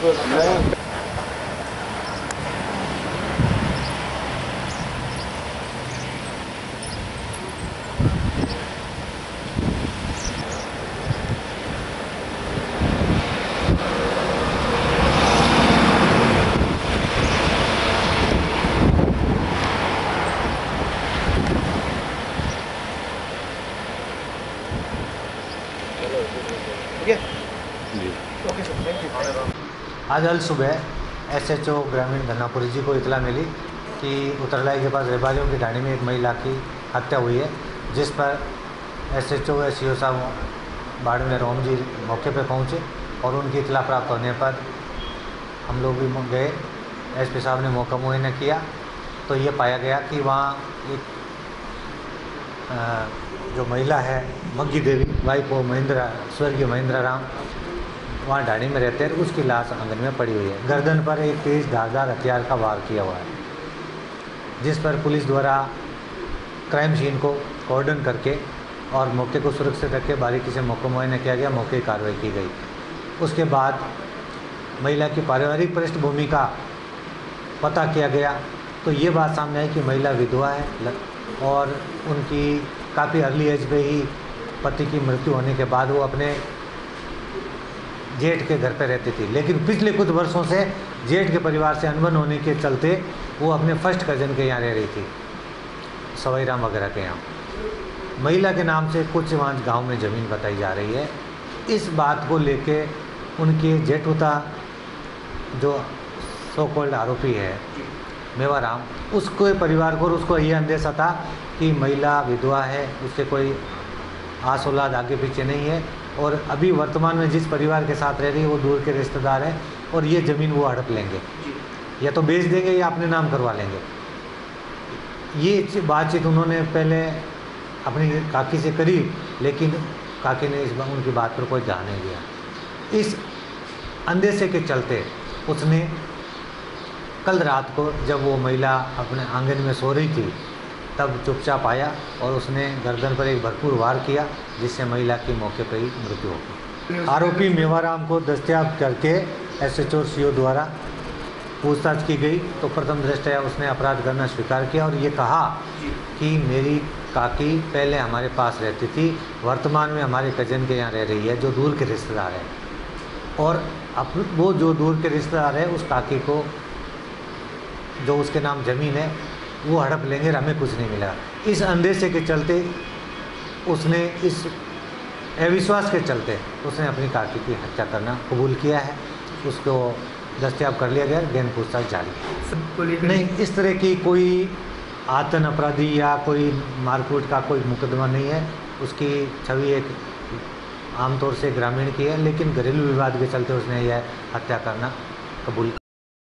आज अल सुबह SHO ग्रामीण धन्नापुरी जी को इतला मिली कि उतरलाई के पास रेबारियों की ढाणी में एक महिला की हत्या हुई है, जिस पर SHO व CO साहब बाड़मेर ओम जी मौके पर पहुंचे और उनकी इतला प्राप्त होने पर हम लोग भी गए। SP साहब ने मौका मुआयना किया तो ये पाया गया कि वहाँ एक जो महिला है मग्गी देवी वाइफ वो स्वर्गीय महेंद्र राम वहाँ ढाणी में रहते हैं, उसकी लाश आंगन में पड़ी हुई है। गर्दन पर एक तेज धारदार हथियार का वार किया हुआ है, जिस पर पुलिस द्वारा क्राइम सीन को कॉर्डन करके और मौके को सुरक्षित रख के बारीकी से मौका मुआयना किया गया, मौके की कार्रवाई की गई। उसके बाद महिला की पारिवारिक पृष्ठभूमि का पता किया गया तो ये बात सामने आई कि महिला विधवा है और उनकी काफ़ी अर्ली एज पे ही पति की मृत्यु होने के बाद वो अपने जेठ के घर पे रहती थी, लेकिन पिछले कुछ वर्षों से जेठ के परिवार से अनबन होने के चलते वो अपने फर्स्ट कज़न के यहाँ रह रही थी, सवाई राम वगैरह के यहाँ। महिला के नाम से कुछ वहाँ गांव में ज़मीन बताई जा रही है। इस बात को लेके उनके जेठुता जो सो कॉल्ड आरोपी है मेवाराम, उसके परिवार को और उसको ये अंदेशा था कि महिला विधवा है, उसके कोई आस औलाद आगे पीछे नहीं है और अभी वर्तमान में जिस परिवार के साथ रह रही है वो दूर के रिश्तेदार हैं और ये ज़मीन वो हड़प लेंगे, या तो बेच देंगे या अपने नाम करवा लेंगे। ये बातचीत उन्होंने पहले अपनी काकी से करी, लेकिन काकी ने उनकी बात पर कोई ध्यान नहीं दिया। इस अंदेशे के चलते उसने कल रात को जब वो महिला अपने आंगन में सो रही थी तब चुपचाप आया और उसने गर्दन पर एक भरपूर वार किया, जिससे महिला की मौके पर ही मृत्यु हो गई। आरोपी मेवाराम को दस्तयाब करके SHO और CO द्वारा पूछताछ की गई तो प्रथम दृष्टया उसने अपराध करना स्वीकार किया और ये कहा कि मेरी काकी पहले हमारे पास रहती थी, वर्तमान में हमारे कजन के यहाँ रह रही है जो दूर के रिश्तेदार है, और वो जो दूर के रिश्तेदार है उस काकी को जो उसके नाम ज़मीन है वो हड़प लेंगे और हमें कुछ नहीं मिलेगा। इस अंदेशे के चलते उसने, इस अविश्वास के चलते उसने अपनी काकी की हत्या करना कबूल किया है। उसको दस्तयाब कर लिया गया, गहन पूछताछ जारी। नहीं, इस तरह की कोई आतन अपराधी या कोई मारकूट का कोई मुकदमा नहीं है। उसकी छवि एक आमतौर से ग्रामीण की है, लेकिन घरेलू विवाद के चलते उसने यह हत्या करना कबूल